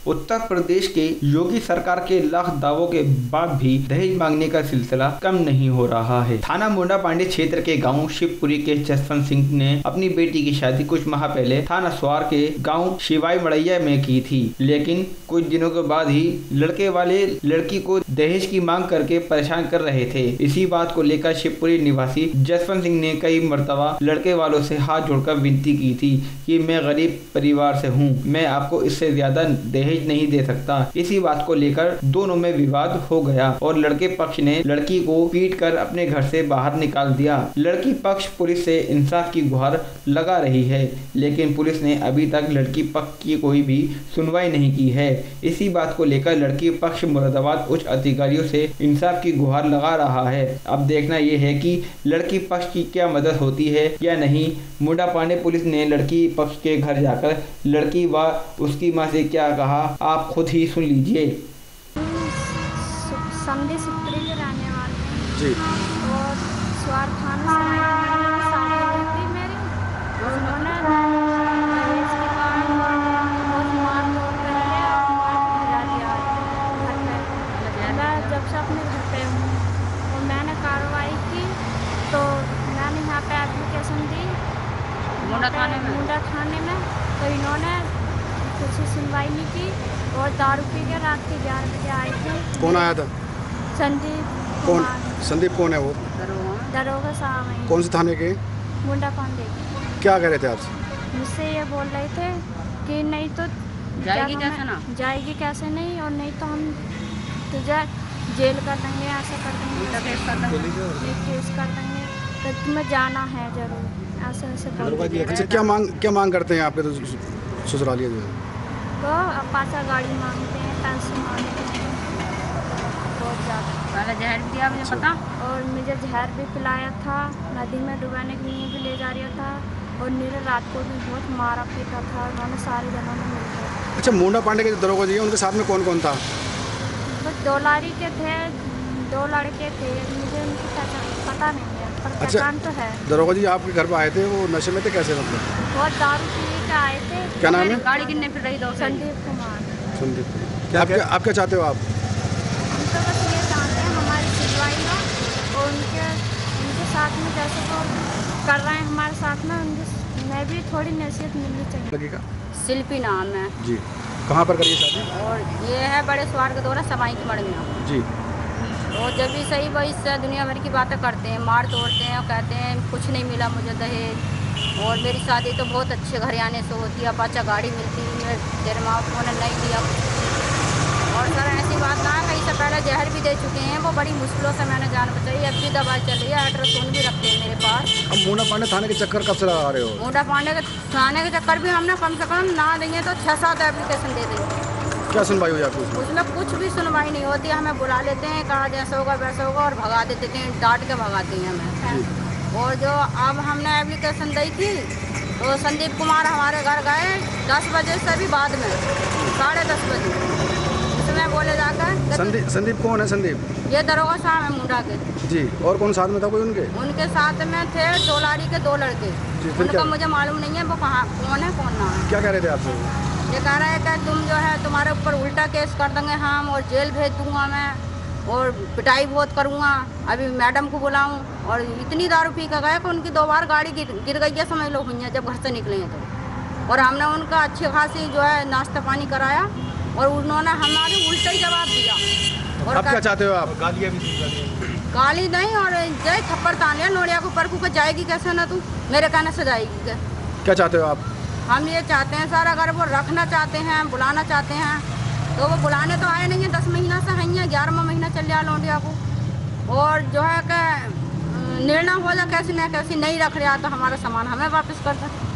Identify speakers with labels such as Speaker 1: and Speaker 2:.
Speaker 1: उत्तर प्रदेश के योगी सरकार के लाख दावों के बाद भी दहेज मांगने का सिलसिला कम नहीं हो रहा है। थाना मुंडा पांडे क्षेत्र के गांव शिवपुरी के जसवंत सिंह ने अपनी बेटी की शादी कुछ माह पहले थाना स्वार के गांव शिवाई मड़ैया में की थी, लेकिन कुछ दिनों के बाद ही लड़के वाले लड़की को दहेज की मांग करके परेशान कर रहे थे। इसी बात को लेकर शिवपुरी निवासी जसवंत सिंह ने कई मर्तबा लड़के वालों से हाथ जोड़कर विनती की थी कि मैं गरीब परिवार से हूँ, मैं आपको इससे ज्यादा दहेज नहीं दे सकता। इसी बात को लेकर दोनों में विवाद हो गया और लड़के पक्ष ने लड़की को पीटकर अपने घर से बाहर निकाल दिया। लड़की पक्ष पुलिस से इंसाफ की गुहार लगा रही है, लेकिन पुलिस ने अभी तक लड़की पक्ष की कोई भी सुनवाई नहीं की है। इसी बात को लेकर लड़की पक्ष मुरादाबाद उच्च अधिकारियों से इंसाफ की गुहार लगा रहा है। अब देखना यह है कि लड़की पक्ष की क्या मदद होती है या नहीं। मुंडा पांडे पुलिस ने लड़की पक्ष के घर जाकर लड़की व उसकी मां से क्या कहा, आप खुद ही सुन लीजिए।
Speaker 2: समझे शिवपुरी के रहने वाले हैं
Speaker 3: जी।
Speaker 2: और स्वार थाना से शादी हुई थी मेरी। उन्होंने दहेज के कारण बहुत मार तोड़ करके गिरा दिया घर पे। मैं जब से अपने घर पे हूँ और मैंने कार्रवाई की तो मैंने यहाँ पे एप्लीकेशन दी मुंडा थाने में, तो इन्होंने कुछ सुनवाई नहीं की और दारू पी के रात के 11 बजे आए थे।
Speaker 3: कौन आया था?
Speaker 2: संदीप।
Speaker 3: कौन? संदीप कौन है वो?
Speaker 2: दरोगा साहब हैं।
Speaker 3: कौन से थाने के?
Speaker 2: मुंडा पांडे।
Speaker 3: क्या कह रहे थे आपसे?
Speaker 2: मुझसे ये बोल रहे थे कि नहीं तो जाएगी कैसे नहीं, और नहीं तो हम तुझे जेल कर देंगे, ऐसा कर देंगे, केस कर देंगे, तो तुम्हें जाना है जरूर, ऐसे ऐसे बोल।
Speaker 3: अच्छा, क्या मांग करते हैं आपके तो ससुरालिया जो है?
Speaker 2: तो पासा गाड़ी मांगते हैं, पैसे मांगते हैं बहुत ज़्यादा।
Speaker 4: पहले जहर भी दिया मुझे पता,
Speaker 2: और मुझे जहर भी पिलाया था, नदी में डुबाने के लिए भी ले जा रहा था, और नीरे रात को भी बहुत मारा पीटा था उन्होंने सारे जनों ने मिलकर।
Speaker 3: अच्छा, मुंडा पांडे के जो दरोगा जी हैं उनके साथ में कौन कौन था?
Speaker 2: बस 2 लड़के के थे, 2 लड़के थे, मुझे उनकी पता नहीं है, पर पहचान तो है। दरोगा जी आपके घर पर आए थे, वो नशे में थे कैसे? मतलब बहुत दारू पी के आए थे।
Speaker 3: क्या नाम है?
Speaker 4: गाड़ी कितने फिर रही?
Speaker 2: संदीप कुमार।
Speaker 3: संदीप। आप क्या चाहते हो आप?
Speaker 2: हम तो बस ये चाहते हैं हमारी सुनवाई हो, और उनके साथ में जैसे वो कर रहे हैं हमारे साथ में, मैं भी थोड़ी नसीहत मिलनी चाहिए।
Speaker 3: लगेगा।
Speaker 4: शिल्पी नाम है
Speaker 3: जी। कहाँ पर करिए शादी?
Speaker 4: और ये है बड़े स्वार के दौरा समाई की मड़िया
Speaker 3: जी।
Speaker 4: और जब भी सही वो इससे दुनिया भर की बातें करते हैं, मार तोड़ते हैं और कहते हैं कुछ नहीं मिला मुझे दहेज, और मेरी शादी तो बहुत अच्छे घराने से होती है, अच्छा गाड़ी मिलती है, तेरे माँ बाप ने नहीं दिया। और सर ऐसी बात ना है, इससे पहले जहर भी दे चुके हैं, वो बड़ी मुश्किलों से मैंने जान बचाई। अब भी दवाई चल रही है, अल्ट्रासाउंड भी रखते हैं मेरे पास।
Speaker 3: अब मुंडा पांडे थाने के चक्कर कब से लगा रहे हो?
Speaker 4: मुंडा पांडे के थाने के चक्कर भी हमने कम से कम ना देंगे तो 6-7 एप्लीकेशन दे देंगे।
Speaker 3: क्या सुनवाई हुई आपकी?
Speaker 4: उसमें कुछ भी सुनवाई नहीं होती, हमें बुला लेते हैं, कहा जैसा होगा वैसा होगा, और भगा देते हैं, डांट के भगाते हैं हमें। और जो अब हमने एप्लीकेशन दी थी तो संदीप कुमार हमारे घर गए 10 बजे से भी बाद में 10:30 बजे, उसमें बोले जाकर।
Speaker 3: संदीप कौन है? संदीप
Speaker 4: ये दरोगा साहब है मुंडा के जी।
Speaker 3: और कौन साथ में था? कोई
Speaker 4: उनके साथ में थे 2 लारी के 2 लड़के, उनका मुझे मालूम नहीं है वो कौन है कौन ना है।
Speaker 3: क्या कह रहे थे आपसे?
Speaker 4: ये कह रहा है कि तुम जो है तुम्हारे ऊपर उल्टा केस कर देंगे हम, और जेल भेज दूंगा मैं, और पिटाई बहुत करूंगा, अभी मैडम को बुलाऊं। और इतनी दारू पी कर गए कि उनकी 2 बार गाड़ी गिर गई है, समझ लो हुई है जब घर से निकले हैं तो। और हमने उनका अच्छी खासी जो है नाश्ता पानी कराया, और उन्होंने हमारे उल्टा ही जवाब दिया।
Speaker 3: और क्या चाहते हो आप?
Speaker 4: गाली नहीं, और जय थप्पड़ तान लिया नोड़िया को ऊपर को, जाएगी कैसे ना तू, मेरे कहने से जाएगी
Speaker 3: क्या चाहते हो आप?
Speaker 4: हम ये चाहते हैं सर, अगर वो रखना चाहते हैं, बुलाना चाहते हैं, तो वो बुलाने तो आए नहीं है, 10 महीना से हैं, 11वां महीना चल रहा लौंडिया को। और जो है कि निर्णय हो जाए कैसी न कैसी नहीं रख रहा तो हमारा सामान हमें वापस कर दें।